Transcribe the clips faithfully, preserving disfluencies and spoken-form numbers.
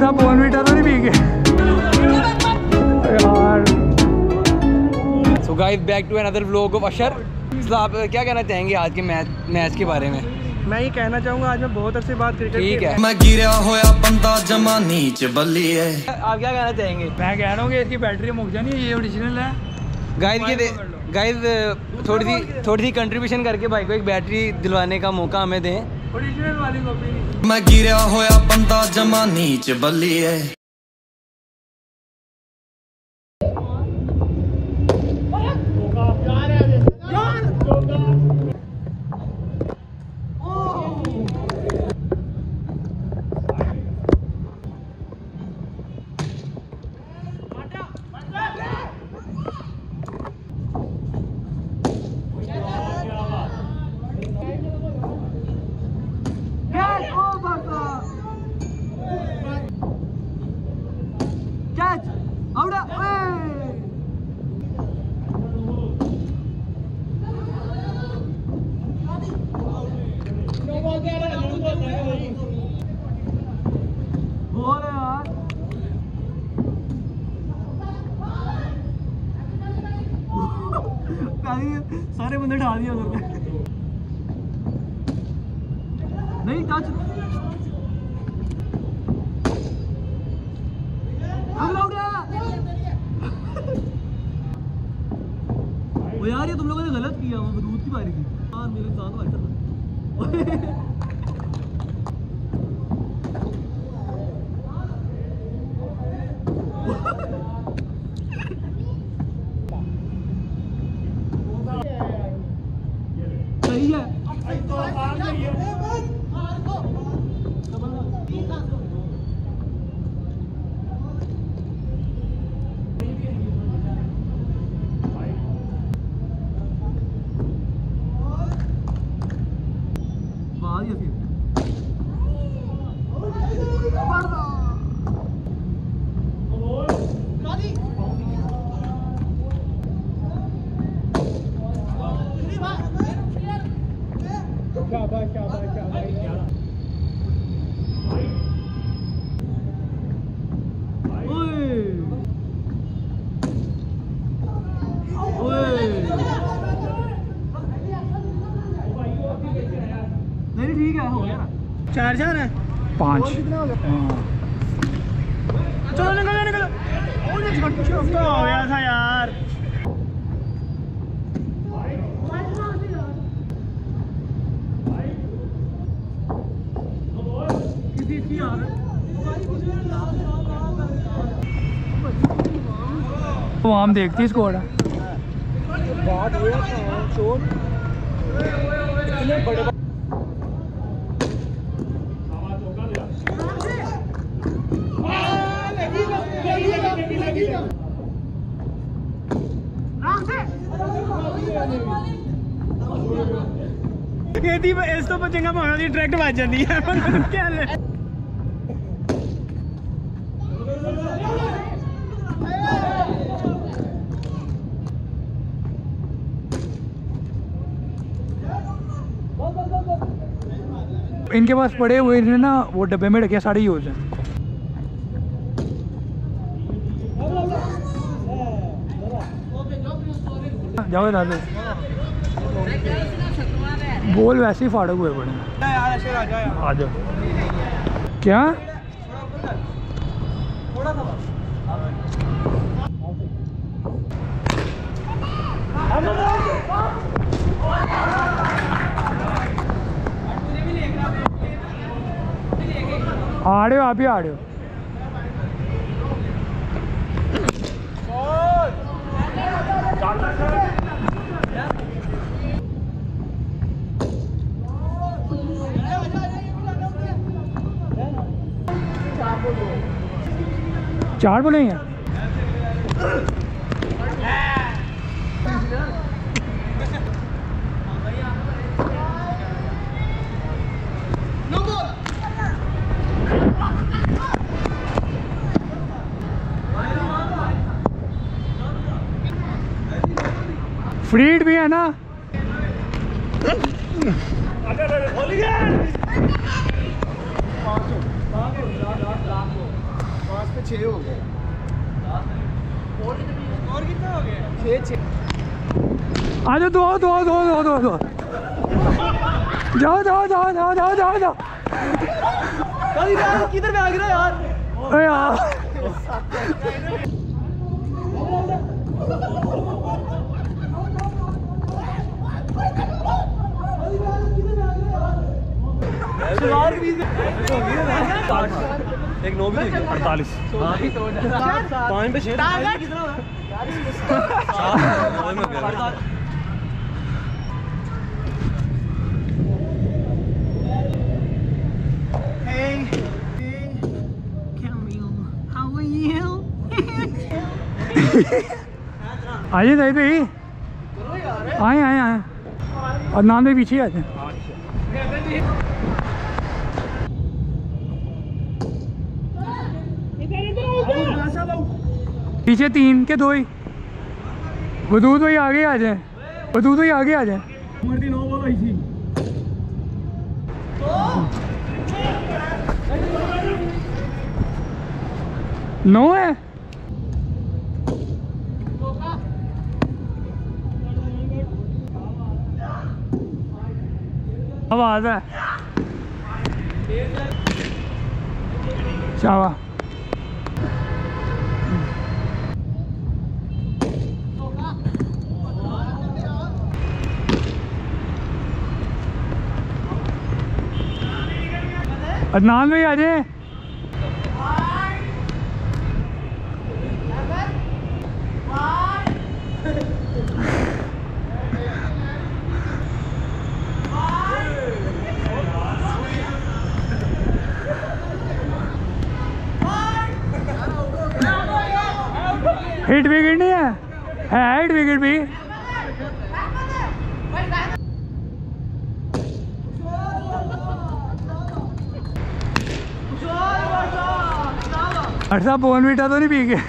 बंदा बोर्नवीटा तो नहीं पी गया यार। So guys back to another vlog of Ashar. आप क्या कहना चाहेंगे आज के मैच मैच के बारे में? मैं ये कहना चाहूँगा आज मैं बहुत अरसे बाद क्रिकेट ठीक है। मैं गिरा होया बंदा जमानी च बल्ली है। आप क्या कहना चाहेंगे? मैं कह रहा हूँ कि इसकी बैटरी मुक जानी है, ये ओरिजिनल है। गाइस ये गाइस थोड़ी सी थोड़ी सी कंट्रीब्यूशन करके भाई को एक बैटरी दिलवाने का मौका हमें दें। ओरिजिनल वाली कॉपी नहीं। मैं गिरा होया बंदा जमानी च बल्ली है। सारे बंदे ढा दिया उधर पे। नहीं टच वो यार, ये तुम लोगों ने गलत किया। वो दूध की बारी थी यार, मेरे साथ भाई सही है। नहीं ठीक है, हो गया ना। चार चार है पाँच। चलो निकलो निकलो। तो हो गया था यार। वो हम देखती स्कोर है। बात ये है चोट इतने बड़े खेती इस तो बचेगा भावे दी डायरेक्ट ਵੱਜ ਜਾਂਦੀ ਹੈ क्या है। इनके पास पड़े हुए इन्हें ना वो डब्बे में रखे सारे यूज हैं। जाओ दादे बोल वैसे ही फाड़क हुए पड़े। आ जाओ। क्या आ रहे हो आप ही आ रहे हो। चार बोले हैं। फ्रीड भी है ना। पाँच पे छः हो गए। और कितना हो गया? छः छः। आ जाओ दो दो दो दो दो दो जाओ जाओ जाओ जाओ जाओ जाओ जाओ। किधर भाग रहा यार? अरे यार एक नौ भी अड़तालीस पाँच पे छः आइए भाई भाई आए आए आए और नाम भी पीछे आ जाए। पीछे तीन के दो ही वदूद वही आगे आ जाए वदूद वही आगे आ जाए। नौ है आवाज है शावा। अदनान भाई आ जाए। हिट विकेट नहीं है है हिट विकेट भी। अच्छा बोन बीटा तो नहीं पी गए।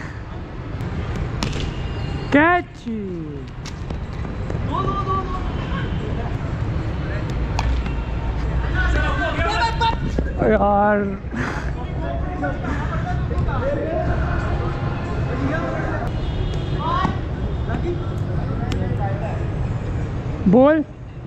कैच यार बोल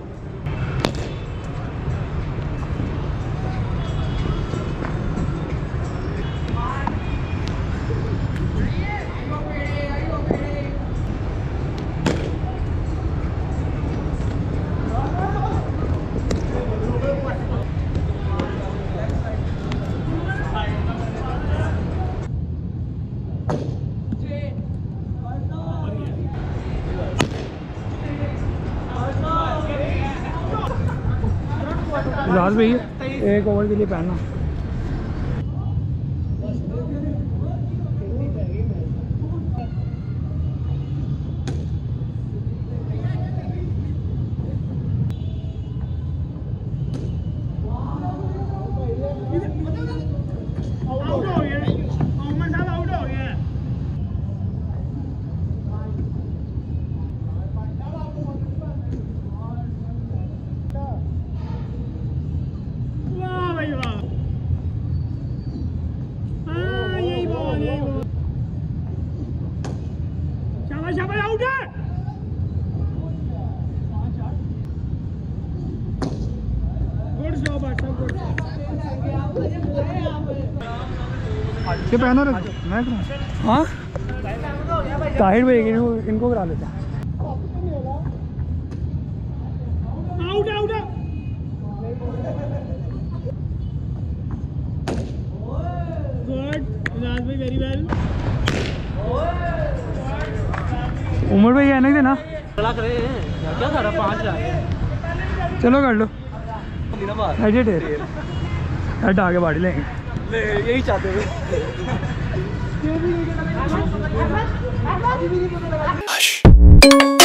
राज भैया एक ओवर के लिए पहनना। ये पहना रख मैं हाँ ताहिर भाई इनको इनको करा लेते हैं। आउट आउट गुड राज भाई वेरी वेल। उमर भाई आने देना क्या था पाँच लाख चलो कर लो एडिट हेड आगे बाड़ी लेंगे यही चाहते हैं।